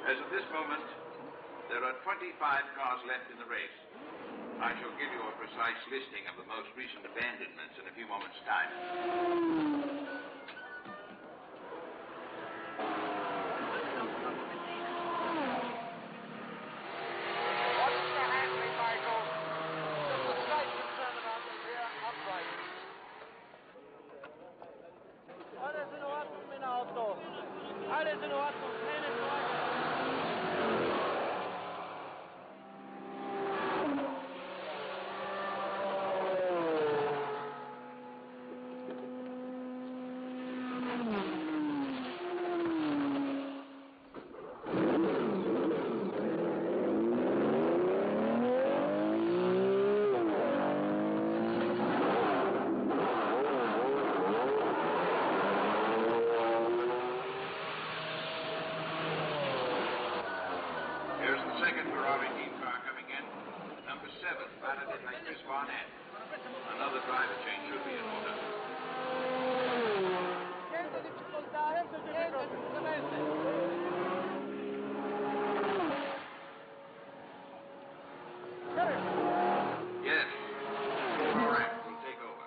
As of this moment, there are 25 cars left in the race. I shall give you a precise listing of the most recent abandonments in a few moments' time. Alles in Ordnung mit dem Auto. Alles in Ordnung, keine Sorge. Another driver change should be in order. Niente difficoltà, niente difficoltà. Yes. All right, we'll take over.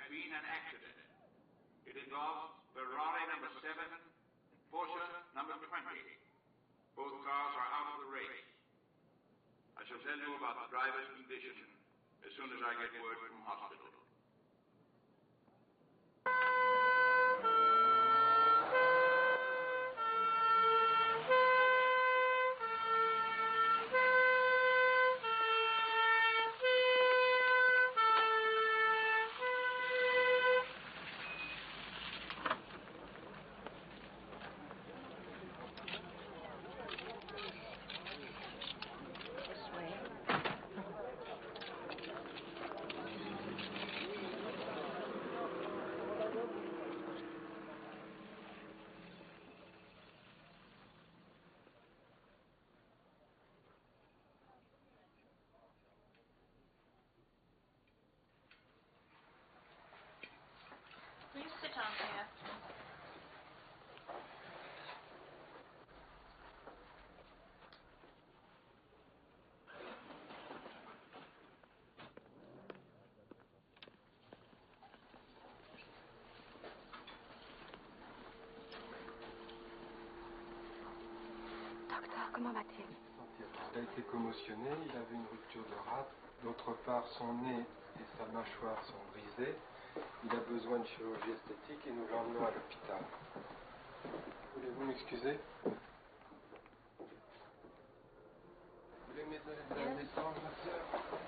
been an accident. It involves Ferrari number 7, Porsche number 20. Both cars are out of the race. I shall tell you about the driver's condition as soon as I get word from hospital. Will you sit down here? Docteur, comment va-t-il? Il a été commotionné, il avait une rupture de rate. D'autre part, son nez et sa mâchoire sont brisés. Il a besoin de chirurgie esthétique et nous l'emmenons à l'hôpital. Voulez-vous m'excuser? Vous voulez m'aider à descendre, ma sœur?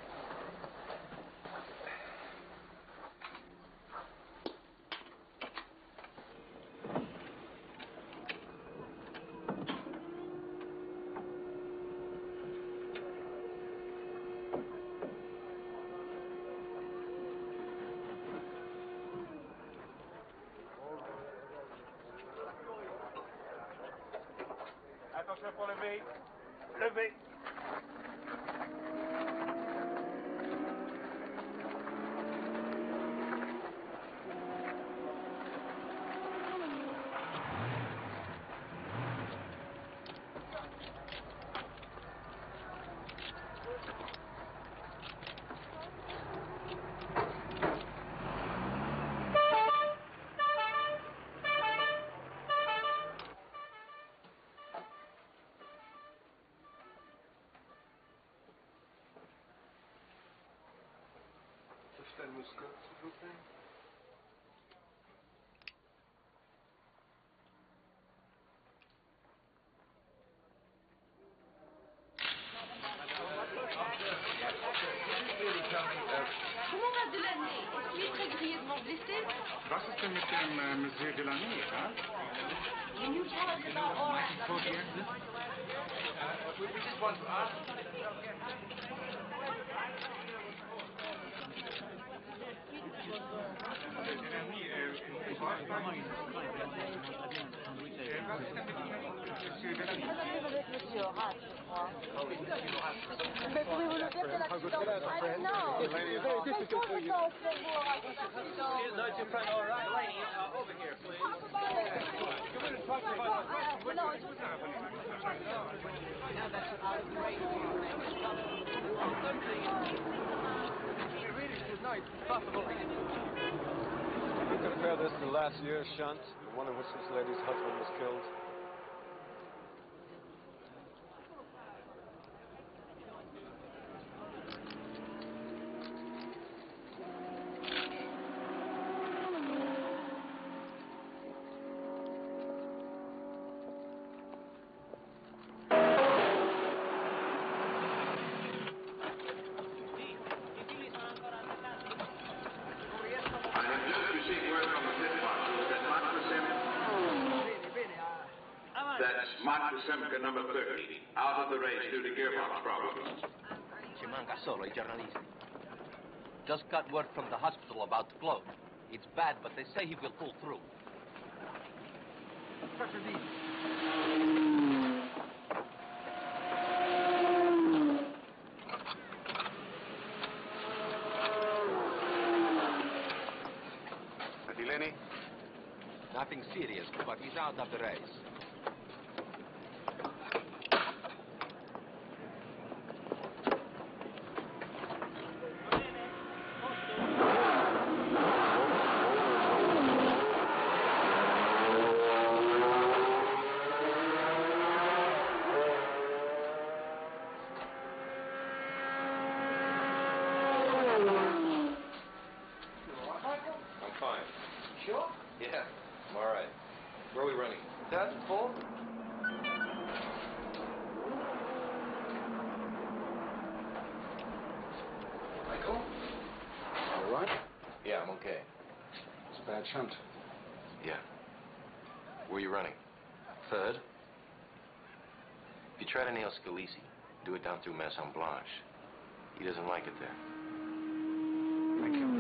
Attention pour lever. Lever. Ophtalmoscope, s'il vous plaît. Comment va Delaney? Est-ce qu'il est très grièvement blessé? Was ist denn mit dem Monsieur Delaney, ha? Can you tell us about all that? We just want to ask. Monsieur Horace, je crois. Mais pouvez-vous le dire, c'est l'accident? Non. It's very difficult for you. Is your friend all right? Lady, over here, please. Talk about it. Come in and talk to me about this. No, it's just... Now that's out of the race. No, it's possible. We compare this to last year's shunt, the one in which this lady's husband was killed. Number 30, out of the race due to gearbox problems. Ci manca solo I giornalisti. Just got word from the hospital about Claude. It's bad, but they say he will pull through. Delaney? Nothing serious, but he's out of the race. I'm okay. It's a bad shunt. Yeah. Where are you running? Third? If you try to nail Scalisi, do it down through Maison Blanche. He doesn't like it there. Thank you.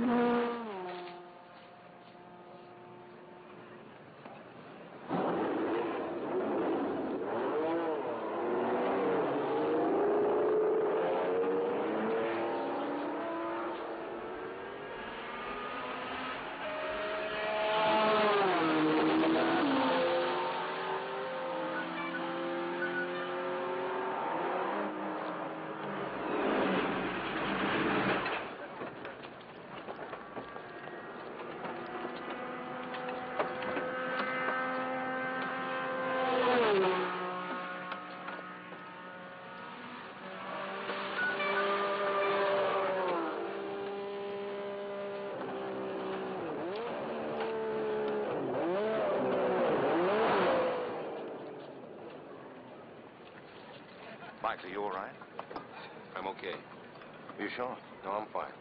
Mike, are you all right? I'm okay. You sure? No, I'm fine.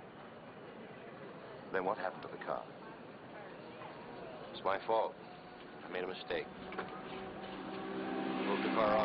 Then what happened to the car? It's my fault. I made a mistake. Moved the car